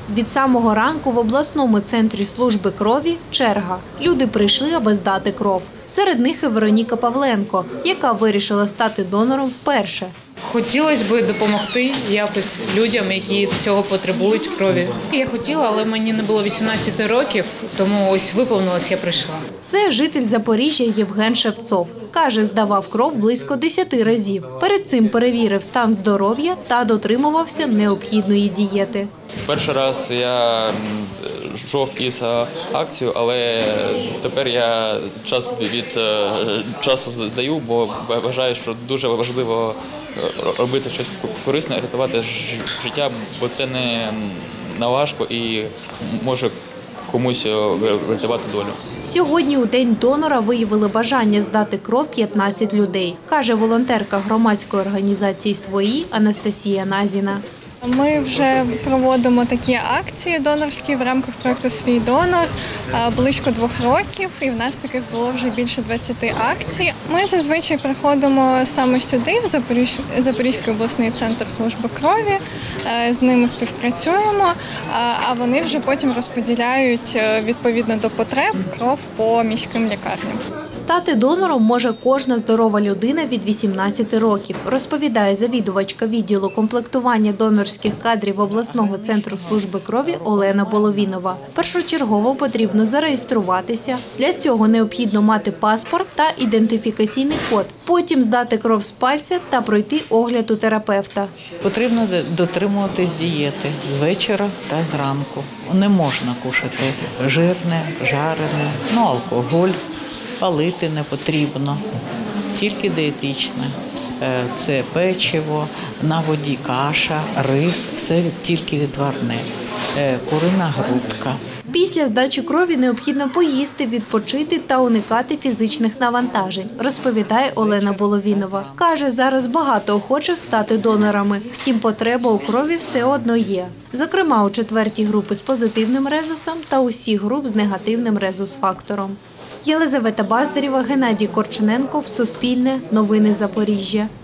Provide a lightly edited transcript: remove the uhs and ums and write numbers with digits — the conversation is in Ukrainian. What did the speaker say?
Від самого ранку в обласному центрі служби крові черга. Люди прийшли, аби здати кров. Серед них і Вероніка Павленко, яка вирішила стати донором вперше. Хотілося б допомогти якось людям, які цього потребують крові. Я хотіла, але мені не було 18 років, тому ось виповнилось, я прийшла. Це житель Запоріжжя Євген Шевцов. Каже, здавав кров близько 10 разів. Перед цим перевірив стан здоров'я та дотримувався необхідної дієти. Перший раз я йшов із акцією, але тепер я час від часу здаю, бо вважаю, що дуже важливо робити щось корисне, рятувати життя, бо це не важко і може комусь врятувати долю. Сьогодні у День донора виявили бажання здати кров 15 людей, каже волонтерка громадської організації «Свої» Анастасія Назіна. Ми вже проводимо такі акції донорські в рамках проєкту «Свій донор» близько 2 років, і в нас таких було вже більше 20 акцій. Ми зазвичай приходимо саме сюди, в Запорізький обласний центр служби крові, з ними співпрацюємо, а вони вже потім розподіляють відповідно до потреб кров по міським лікарням. Стати донором може кожна здорова людина від 18 років, розповідає завідувачка відділу комплектування донорських кадрів обласного центру служби крові Олена Боловінова. Першочергово потрібно зареєструватися. Для цього необхідно мати паспорт та ідентифікаційний код. Потім здати кров з пальця та пройти огляд у терапевта. Потрібно дотримуватись дієти з вечора та зранку. Не можна кушати жирне, жарене, алкоголь. Палити не потрібно, тільки дієтичне. Це печиво, на воді каша, рис, все тільки відварне, курина грудка. Після здачі крові необхідно поїсти, відпочити та уникати фізичних навантажень, розповідає Олена Боловінова. Каже, зараз багато охочих стати донорами, втім потреба у крові все одно є. Зокрема, у 4-й групи з позитивним резусом та усіх груп з негативним резус-фактором. Єлизавета Баздарєва, Геннадій Корчененко, Суспільне, Новини Запоріжжя.